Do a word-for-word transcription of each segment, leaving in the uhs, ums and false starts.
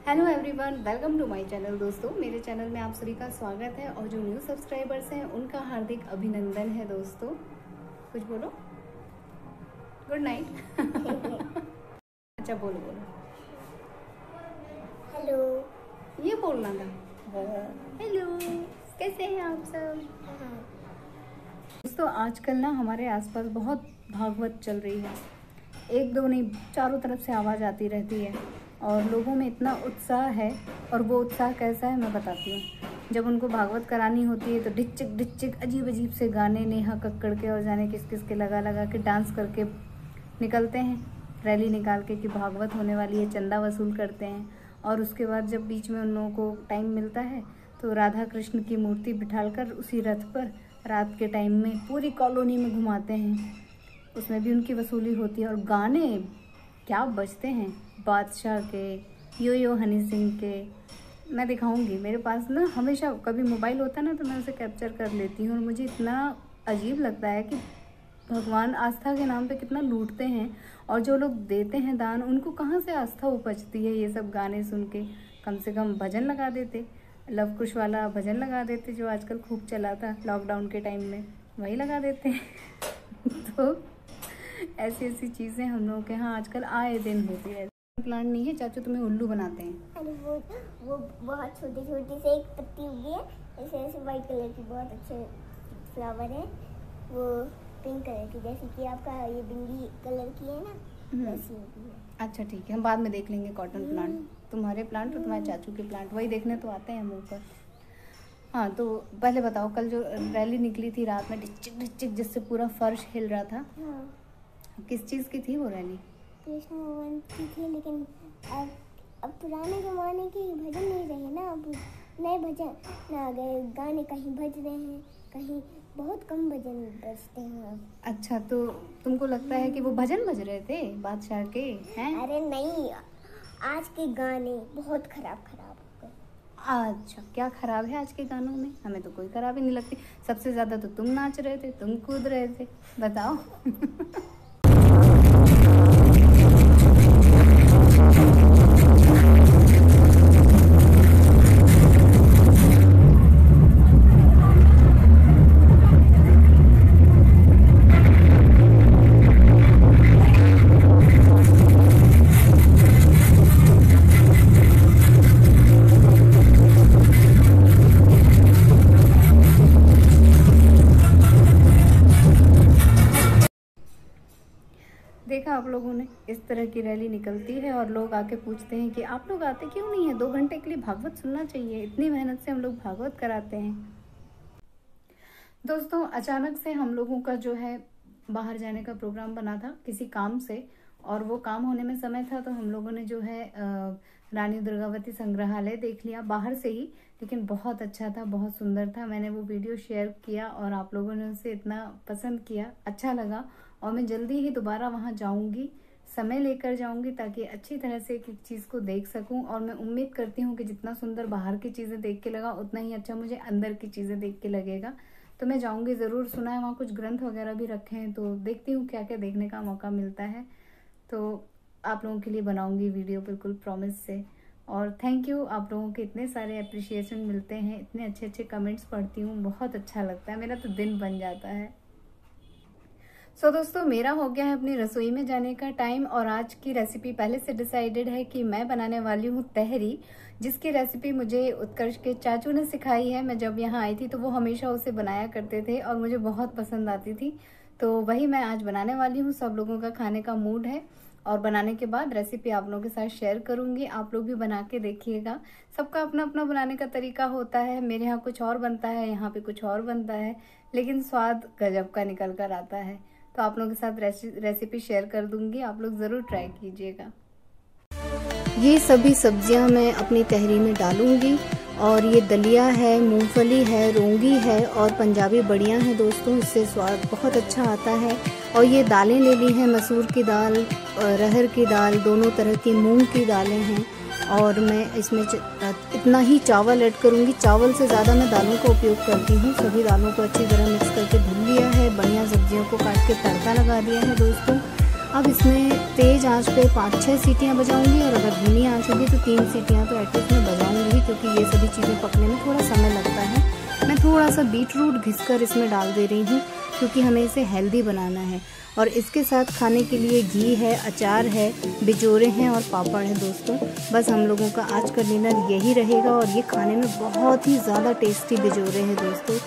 Hello everyone, welcome to my channel. दोस्तों, मेरे channel में आप सभी का स्वागत है और जो न्यू सब्सक्राइबर्स हैं उनका हार्दिक अभिनंदन है। दोस्तों, कुछ बोलो। Good night. अच्छा, बोलो बोलो। हेलो, ये बोलना था। हेलो, कैसे हैं आप सब? दोस्तों, आजकल ना हमारे आसपास बहुत भागवत चल रही है। एक दो नहीं, चारों तरफ से आवाज़ आती रहती है और लोगों में इतना उत्साह है। और वो उत्साह कैसा है मैं बताती हूँ। जब उनको भागवत करानी होती है तो डिच्चिक डिच्चिक अजीब अजीब से गाने, नेहा कक्कड़ के और जाने किस किस के लगा लगा के डांस करके निकलते हैं, रैली निकाल के कि भागवत होने वाली है, चंदा वसूल करते हैं। और उसके बाद जब बीच में उन लोगों को टाइम मिलता है तो राधा कृष्ण की मूर्ति बिठाकर उसी रथ पर रात के टाइम में पूरी कॉलोनी में घुमाते हैं। उसमें भी उनकी वसूली होती है। और गाने क्या बजते हैं, बादशाह के, यो यो हनी सिंह के। मैं दिखाऊंगी, मेरे पास ना हमेशा कभी मोबाइल होता है ना तो मैं उसे कैप्चर कर लेती हूँ। और मुझे इतना अजीब लगता है कि भगवान आस्था के नाम पे कितना लूटते हैं। और जो लोग देते हैं दान, उनको कहाँ से आस्था उपजती है ये सब गाने सुन के। कम से कम भजन लगा देते, लव कुश वाला भजन लगा देते जो आजकल खूब चला था लॉकडाउन के टाइम में, वही लगा देते हैं। तो ऐसी ऐसी चीज़ें हम लोगों के यहाँ आजकल आए दिन होती है। प्लांट नहीं है चाचू, तुम्हें उल्लू बनाते हैं। अरे वो वो बहुत छोटी छोटी से एक पत्ती उगी है, ऐसे ऐसे वाइट कलर की, बहुत अच्छे फ्लावर है। वो पिंक कलर की, जैसे कि आपका ये बिंदी कलर की है ना, वैसी उगी है। अच्छा ठीक है, हम बाद में देख लेंगे कॉटन प्लांट। तुम्हारे प्लांट और तुम्हारे चाचू के प्लांट वही देखने तो आते हैं हम ऊपर। हाँ, तो पहले बताओ, कल जो रैली निकली थी रात में डिच्चिक डिच्चिक जिससे पूरा फर्श हिल रहा था, हाँ। किस चीज़ की थी वो रैली? कृष्ण भगवान की थी, लेकिन अब अब पुराने जमाने के भजन नहीं रहे ना, अब नए भजन ना गए, गाने कहीं बज रहे हैं, कहीं बहुत कम भजन बजते हैं अब। अच्छा, तो तुमको लगता है कि वो भजन बज रहे थे बादशाह के हैं? अरे नहीं, आज के गाने बहुत खराब खराब हो गए। अच्छा, क्या खराब है आज के गानों में? हमें तो कोई खराबी नहीं लगती। सबसे ज़्यादा तो तुम नाच रहे थे, तुम कूद रहे थे, बताओ। देखा आप लोगों ने, इस तरह की रैली निकलती है और लोग आके पूछते हैं कि आप लोग आते क्यों नहीं है, दो घंटे के लिए भागवत सुनना चाहिए, इतनी मेहनत से हम लोग भागवत कराते हैं। दोस्तों, अचानक से हम लोगों का जो है बाहर जाने का प्रोग्राम बना था किसी काम से, और वो काम होने में समय था तो हम लोगों ने जो है रानी दुर्गावती संग्रहालय देख लिया बाहर से ही। लेकिन बहुत अच्छा था, बहुत सुंदर था। मैंने वो वीडियो शेयर किया और आप लोगों ने उसे इतना पसंद किया, अच्छा लगा। और मैं जल्दी ही दोबारा वहाँ जाऊँगी, समय लेकर जाऊँगी ताकि अच्छी तरह से एक एक चीज़ को देख सकूँ। और मैं उम्मीद करती हूँ कि जितना सुंदर बाहर की चीज़ें देख के लगा उतना ही अच्छा मुझे अंदर की चीज़ें देख के लगेगा। तो मैं जाऊँगी ज़रूर। सुना है वहाँ कुछ ग्रंथ वगैरह भी रखे हैं, तो देखती हूँ क्या क्या देखने का मौका मिलता है। तो आप लोगों के लिए बनाऊँगी वीडियो, बिल्कुल प्रॉमिस से। और थैंक यू, आप लोगों के इतने सारे अप्रिशिएशन मिलते हैं, इतने अच्छे अच्छे कमेंट्स पढ़ती हूँ, बहुत अच्छा लगता है, मेरा तो दिन बन जाता है। सो so, दोस्तों, मेरा हो गया है अपनी रसोई में जाने का टाइम। और आज की रेसिपी पहले से डिसाइडेड है कि मैं बनाने वाली हूँ तहरी, जिसकी रेसिपी मुझे उत्कर्ष के चाचू ने सिखाई है। मैं जब यहाँ आई थी तो वो हमेशा उसे बनाया करते थे और मुझे बहुत पसंद आती थी, तो वही मैं आज बनाने वाली हूँ। सब लोगों का खाने का मूड है और बनाने के बाद रेसिपी आप लोगों के साथ शेयर करूँगी। आप लोग भी बना के देखिएगा। सबका अपना अपना बनाने का तरीका होता है। मेरे यहाँ कुछ और बनता है, यहाँ पे कुछ और बनता है, लेकिन स्वाद गजब का निकल कर आता है। तो आप लोगों के साथ रेसिपी शेयर कर दूंगी, आप लोग ज़रूर ट्राई कीजिएगा। ये सभी सब्जियां मैं अपनी तहरी में डालूंगी। और ये दलिया है, मूंगफली है, रोंगी है और पंजाबी बड़ियां हैं दोस्तों, इससे स्वाद बहुत अच्छा आता है। और ये दालें ले ली हैं, मसूर की दाल, अरहर की दाल, दोनों तरह की मूंग की दालें हैं। और मैं इसमें इतना ही चावल ऐड करूंगी। चावल से ज़्यादा मैं दालों का उपयोग करती हूँ। सभी दालों को अच्छी तरह मिक्स करके धुल लिया है, बढ़िया सब्जियों को काट के तड़का लगा दिया है दोस्तों। अब इसमें तेज़ आंच पे पाँच छः सीटियाँ बजाऊंगी और अगर धीमी आंच होगी तो तीन सीटियाँ तो एटलीस्ट मैं बजाऊंगी, क्योंकि ये सभी चीज़ें पकने में थोड़ा समय लगता है। मैं थोड़ा सा बीट रूट घिसकर इसमें डाल दे रही हूँ, क्योंकि हमें इसे हेल्दी बनाना है। और इसके साथ खाने के लिए घी है, अचार है, बिजोरे हैं और पापड़ है दोस्तों। बस हम लोगों का आज का डिनर यही रहेगा और ये खाने में बहुत ही ज़्यादा टेस्टी बिजोरे हैं दोस्तों।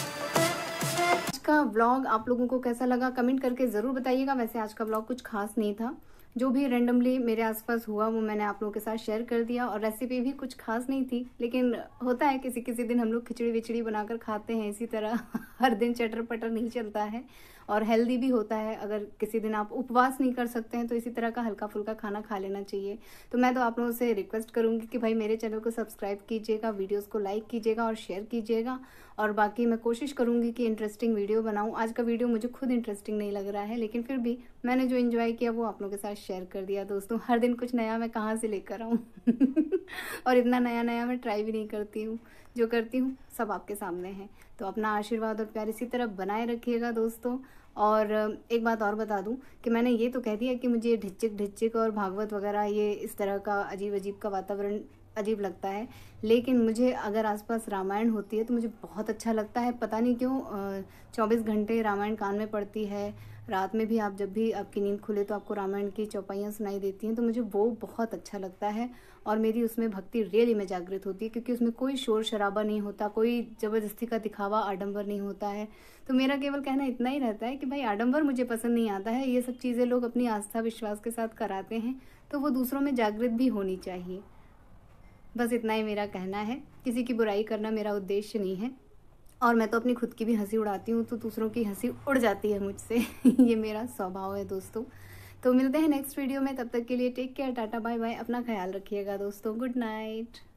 आज का व्लॉग आप लोगों को कैसा लगा कमेंट करके ज़रूर बताइएगा। वैसे आज का व्लॉग कुछ खास नहीं था, जो भी रैंडमली मेरे आसपास हुआ वो मैंने आप लोगों के साथ शेयर कर दिया। और रेसिपी भी कुछ खास नहीं थी, लेकिन होता है किसी किसी दिन हम लोग खिचड़ी विचड़ी बनाकर खाते हैं। इसी तरह हर दिन चटर पटर नहीं चलता है और हेल्दी भी होता है। अगर किसी दिन आप उपवास नहीं कर सकते हैं तो इसी तरह का हल्का फुल्का खाना खा लेना चाहिए। तो मैं तो आप लोगों से रिक्वेस्ट करूंगी कि भाई मेरे चैनल को सब्सक्राइब कीजिएगा, वीडियोस को लाइक कीजिएगा और शेयर कीजिएगा। और बाकी मैं कोशिश करूंगी कि इंटरेस्टिंग वीडियो बनाऊं। आज का वीडियो मुझे खुद इंटरेस्टिंग नहीं लग रहा है, लेकिन फिर भी मैंने जो एंजॉय किया वो आप लोगों के साथ शेयर कर दिया दोस्तों। हर दिन कुछ नया मैं कहाँ से लेकर आऊँ और इतना नया नया मैं ट्राई भी नहीं करती हूँ। जो करती हूँ सब आपके सामने है। तो अपना आशीर्वाद और प्यार इसी तरह बनाए रखिएगा दोस्तों। और एक बात और बता दूं कि मैंने ये तो कह दिया कि मुझे ढिच्चिक ढिच्चिक और भागवत वगैरह ये इस तरह का अजीब अजीब का वातावरण अजीब लगता है, लेकिन मुझे अगर आसपास रामायण होती है तो मुझे बहुत अच्छा लगता है। पता नहीं क्यों चौबीस घंटे रामायण कान में पड़ती है। रात में भी आप जब भी आपकी नींद खुले तो आपको रामायण की चौपाइयाँ सुनाई देती हैं, तो मुझे वो बहुत अच्छा लगता है। और मेरी उसमें भक्ति रियली में जागृत होती है, क्योंकि उसमें कोई शोर शराबा नहीं होता, कोई ज़बरदस्ती का दिखावा आडंबर नहीं होता है। तो मेरा केवल कहना इतना ही रहता है कि भाई आडंबर मुझे पसंद नहीं आता है। ये सब चीज़ें लोग अपनी आस्था विश्वास के साथ कराते हैं तो वो दूसरों में जागृत भी होनी चाहिए। बस इतना ही मेरा कहना है। किसी की बुराई करना मेरा उद्देश्य नहीं है। और मैं तो अपनी खुद की भी हंसी उड़ाती हूँ तो दूसरों की हंसी उड़ जाती है मुझसे ये मेरा स्वभाव है दोस्तों। तो मिलते हैं नेक्स्ट वीडियो में, तब तक के लिए take care, tata bye bye. अपना ख्याल रखिएगा दोस्तों। Good night.